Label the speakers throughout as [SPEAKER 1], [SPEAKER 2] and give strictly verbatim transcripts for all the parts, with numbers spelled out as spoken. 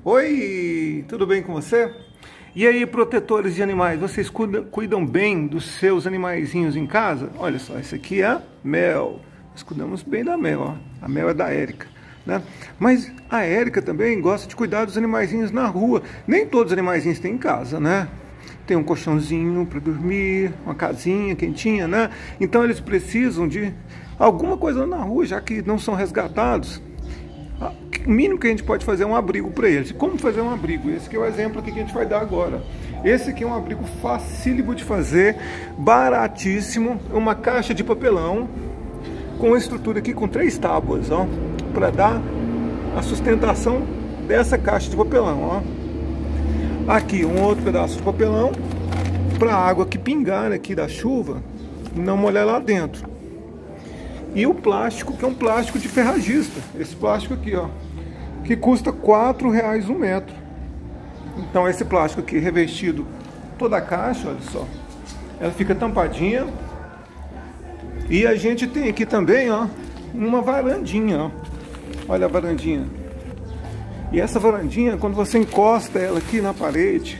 [SPEAKER 1] Oi, tudo bem com você? E aí, protetores de animais, vocês cuidam, cuidam bem dos seus animaizinhos em casa? Olha só, esse aqui é a Mel. Nós cuidamos bem da Mel, ó. A Mel é da Érica, né? Mas a Érica também gosta de cuidar dos animaizinhos na rua. Nem todos os animaizinhos têm em casa, né? Tem um colchãozinho para dormir, uma casinha quentinha, né? Então eles precisam de alguma coisa na rua, já que não são resgatados. O mínimo que a gente pode fazer é um abrigo para eles. Como fazer um abrigo? Esse aqui é o exemplo aqui que a gente vai dar agora. Esse aqui é um abrigo facílimo de fazer, baratíssimo, uma caixa de papelão com uma estrutura aqui com três tábuas, ó, para dar a sustentação dessa caixa de papelão, ó. Aqui um outro pedaço de papelão para a água que pingar aqui da chuva não molhar lá dentro. E o plástico, que é um plástico de ferragista. Esse plástico aqui, ó, que custa quatro reais um metro. Então esse plástico aqui revestido toda a caixa, olha só, ela fica tampadinha. E a gente tem aqui também, ó, uma varandinha, ó. Olha a varandinha. E essa varandinha, quando você encosta ela aqui na parede,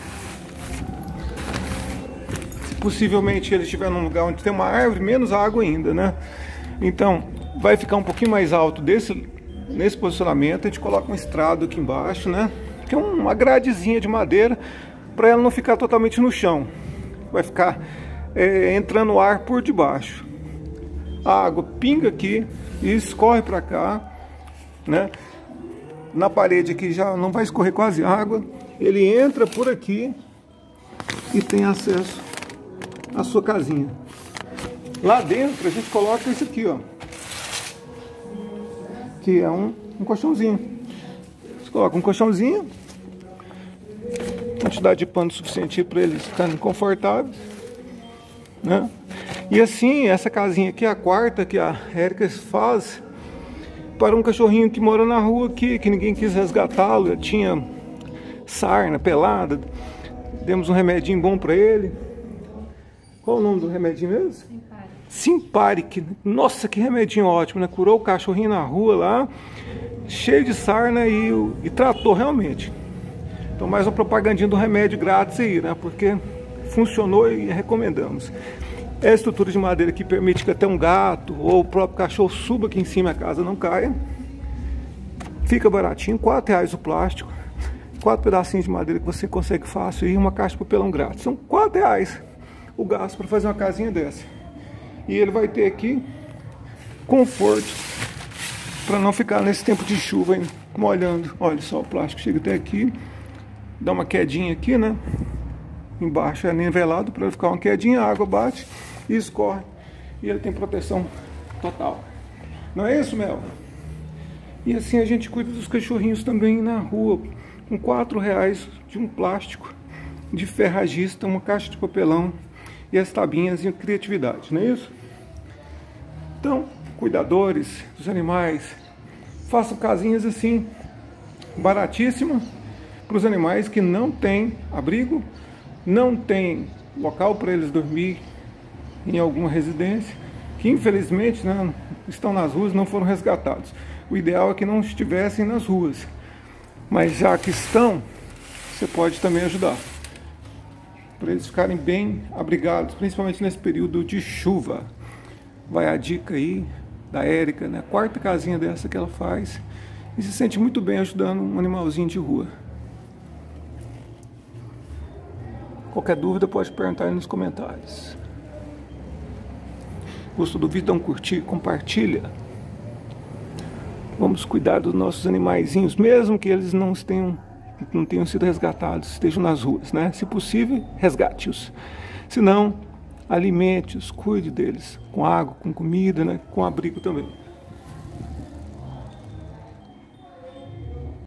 [SPEAKER 1] se possivelmente ele estiver num lugar onde tem uma árvore, menos água ainda, né? Então, vai ficar um pouquinho mais alto desse, nesse posicionamento. A gente coloca um estrado aqui embaixo, né? Que é uma gradezinha de madeira para ela não ficar totalmente no chão. Vai ficar é, entrando ar por debaixo. A água pinga aqui e escorre para cá, né? Na parede aqui já não vai escorrer quase água. Ele entra por aqui e tem acesso à sua casinha. Lá dentro a gente coloca isso aqui, ó, que é um, um colchãozinho. Você coloca um colchãozinho, quantidade de pano suficiente para eles ficarem confortáveis, né? E assim, essa casinha aqui é a quarta que a Érica faz para um cachorrinho que mora na rua aqui, que ninguém quis resgatá-lo, tinha sarna, pelada. Demos um remedinho bom para ele. Qual o nome do remedinho mesmo? Simparic. Nossa, que remedinho ótimo, né? Curou o cachorrinho na rua lá, cheio de sarna e, e tratou realmente. Então mais uma propagandinha do remédio grátis aí, né? Porque funcionou e recomendamos. É a estrutura de madeira que permite que até um gato ou o próprio cachorro suba aqui em cima e a casa não caia. Fica baratinho, quatro reais o plástico. Quatro pedacinhos de madeira que você consegue fácil e uma caixa de papelão grátis. São quatro reais o gasto para fazer uma casinha dessa. E ele vai ter aqui conforto para não ficar nesse tempo de chuva hein, molhando. Olha só, o plástico chega até aqui, dá uma quedinha aqui, né? Embaixo é nivelado para ficar uma quedinha, a água bate e escorre. E ele tem proteção total. Não é isso, Mel? E assim a gente cuida dos cachorrinhos também na rua, com quatro reais de um plástico de ferragista, uma caixa de papelão e as tabinhas e criatividade, não é isso? Então, cuidadores dos animais, façam casinhas assim, baratíssimas, para os animais que não têm abrigo, não tem local para eles dormir em alguma residência, que infelizmente, né, estão nas ruas, não foram resgatados. O ideal é que não estivessem nas ruas, mas já que estão, você pode também ajudar, para eles ficarem bem abrigados, principalmente nesse período de chuva. Vai a dica aí da Érica, né? A quarta casinha dessa que ela faz, e se sente muito bem ajudando um animalzinho de rua. Qualquer dúvida pode perguntar aí nos comentários. Gostou do vídeo? Dá um curtir, compartilha. Vamos cuidar dos nossos animaizinhos, mesmo que eles não tenham, não tenham sido resgatados, estejam nas ruas, né? Se possível, resgate-os. Se não, alimente-os, cuide deles, com água, com comida, né? Com abrigo também.